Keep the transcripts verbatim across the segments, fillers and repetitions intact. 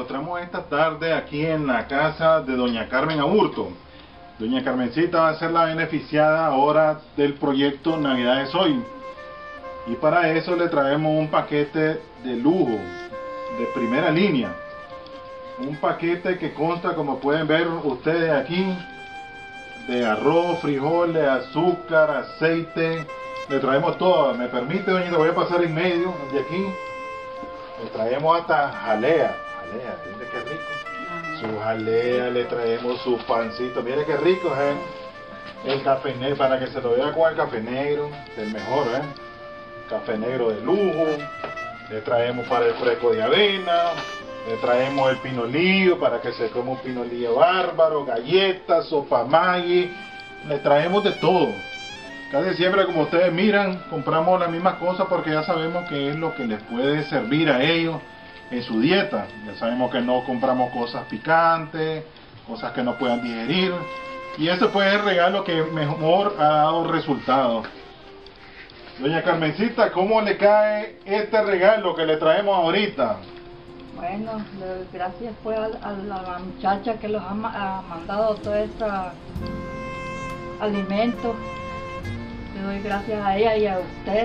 encontramos esta tarde aquí en la casa de doña Carmen Aburto. Doña Carmencita va a ser la beneficiada ahora del proyecto Navidades Hoy. Y para eso le traemos un paquete de lujo, de primera línea. Un paquete que consta, como pueden ver ustedes aquí, de arroz, frijoles, azúcar, aceite. Le traemos todo. Me permite, doñita, voy a pasar en medio de aquí. Le traemos hasta jalea. Jalea, mire qué rico. Su jalea, le traemos su pancito. Mire qué rico, ¿eh? El café negro, para que se lo vea con el café negro, el mejor, ¿eh? Café negro de lujo. Le traemos para el fresco de avena. Le traemos el pinolillo para que se coma un pinolillo bárbaro, galletas, sopa Maggi. Le traemos de todo. Casi siempre, como ustedes miran, compramos las mismas cosas porque ya sabemos que es lo que les puede servir a ellos en su dieta. Ya sabemos que no compramos cosas picantes, cosas que no puedan digerir. Y ese fue el regalo que mejor ha dado resultado. Doña Carmencita, ¿cómo le cae este regalo que le traemos ahorita? Bueno, gracias pues a, a la muchacha que los ha, ha mandado todo este alimento. Le doy gracias a ella y a usted.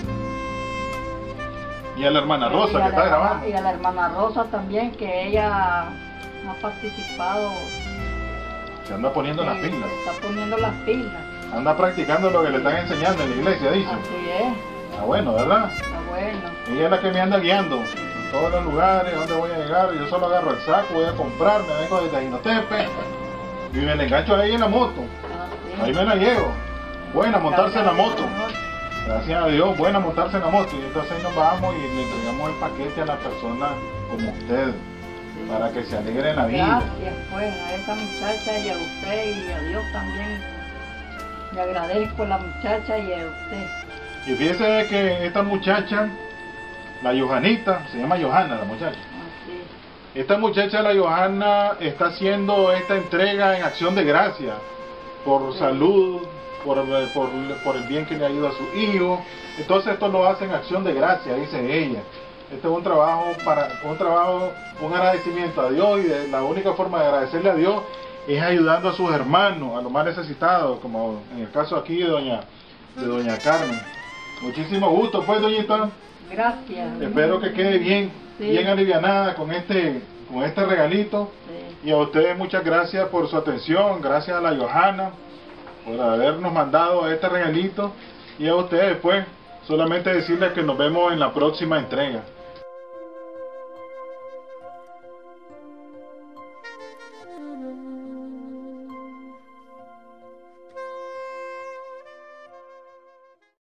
Y a la hermana Rosa, y que está la, grabando. Y a la hermana Rosa también, que ella ha participado. Se anda poniendo sí, las pilas. Se está poniendo las pilas. Anda practicando lo que le están enseñando en la iglesia, dice. Así es. Está bueno, ¿verdad? Está bueno. Ella es la que me anda guiando en todos los lugares donde voy a llegar. Yo solo agarro el saco, voy a comprar, me vengo desde Jinotepe y me le engancho a ella en la moto. Ah, sí. Ahí me la llevo. Buena montarse en la moto. Gracias a Dios, buena montarse en la moto. Y entonces ahí nos vamos y le entregamos el paquete a la persona como usted, sí, para que se alegre en la vida. Gracias pues a esa muchacha y a usted y a Dios también. Le agradezco a la muchacha y a usted. Y fíjese que esta muchacha, la Johanita, se llama Johanna la muchacha. Así. Esta muchacha, la Johanna, está haciendo esta entrega en acción de gracia por sí. salud, por, por, por el bien que le ha ido a su hijo. Entonces esto lo hace en acción de gracia, dice ella. Este es un trabajo, para, un trabajo, un agradecimiento a Dios, y de, la única forma de agradecerle a Dios es ayudando a sus hermanos, a los más necesitados, como en el caso aquí de doña, de doña Carmen. Muchísimo gusto, pues, doñita. Gracias. Espero que quede bien, sí. bien alivianada con este, con este regalito. Sí. Y a ustedes muchas gracias por su atención, gracias a la Johanna por habernos mandado este regalito. Y a ustedes, pues, solamente decirles que nos vemos en la próxima entrega.